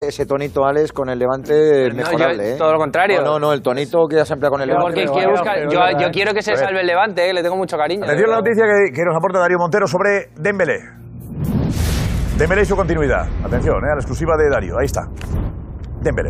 Ese tonito, Alex, con el Levante es mejorable, todo lo contrario. No, el tonito que ya se emplea con el Levante. Porque yo quiero que se salve el Levante, le tengo mucho cariño. Atención a la noticia que nos aporta Darío Montero sobre Dembélé. Dembélé y su continuidad. Atención, a la exclusiva de Darío. Ahí está. Dembélé.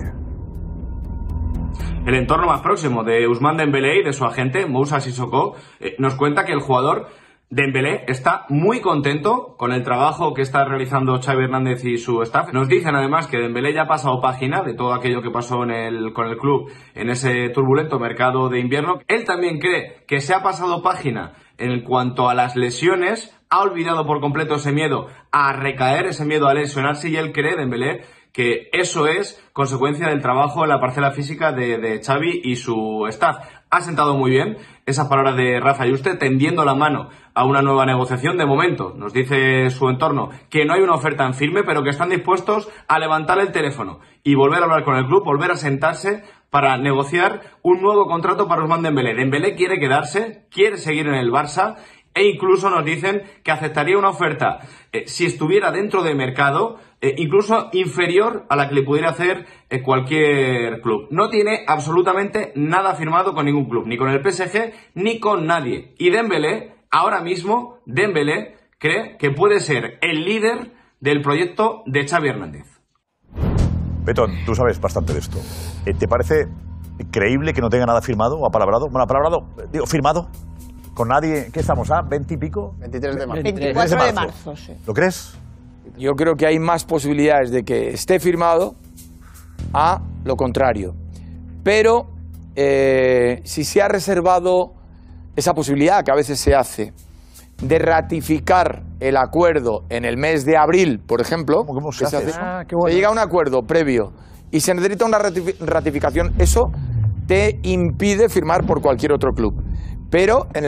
El entorno más próximo de Ousmane Dembélé y de su agente, Moussa Sissoko, nos cuenta que el jugador Dembélé está muy contento con el trabajo que está realizando Xavi Hernández y su staff. Nos dicen además que Dembélé ya ha pasado página de todo aquello que pasó con el club en ese turbulento mercado de invierno. Él también cree que se ha pasado página en cuanto a las lesiones, ha olvidado por completo ese miedo a recaer, ese miedo a lesionarse, y él cree, Dembélé, que eso es consecuencia del trabajo en la parcela física de Xavi y su staff. Ha sentado muy bien esas palabras de Rafa Yuste, tendiendo la mano a una nueva negociación. De momento, nos dice su entorno que no hay una oferta en firme, pero que están dispuestos a levantar el teléfono y volver a hablar con el club, volver a sentarse para negociar un nuevo contrato para Ousmane Dembélé. Dembélé quiere quedarse, quiere seguir en el Barça, e incluso nos dicen que aceptaría una oferta, si estuviera dentro del mercado, incluso inferior a la que le pudiera hacer cualquier club. No tiene absolutamente nada firmado con ningún club, ni con el PSG, ni con nadie. Y Dembélé, ahora mismo, Dembélé cree que puede ser el líder del proyecto de Xavi Hernández. Betón, tú sabes bastante de esto. ¿Te parece creíble que no tenga nada firmado o apalabrado? Bueno, apalabrado, digo, firmado. Con nadie. ¿Qué estamos? ¿Ah? ¿20 y pico? 23 de marzo. 24 de marzo, sí. ¿Lo crees? Yo creo que hay más posibilidades de que esté firmado a lo contrario. Pero si se ha reservado esa posibilidad, que a veces se hace, de ratificar el acuerdo en el mes de abril, por ejemplo, ¿Cómo se hace eso? se llega a un acuerdo previo y se necesita una ratificación, eso te impide firmar por cualquier otro club. Pero en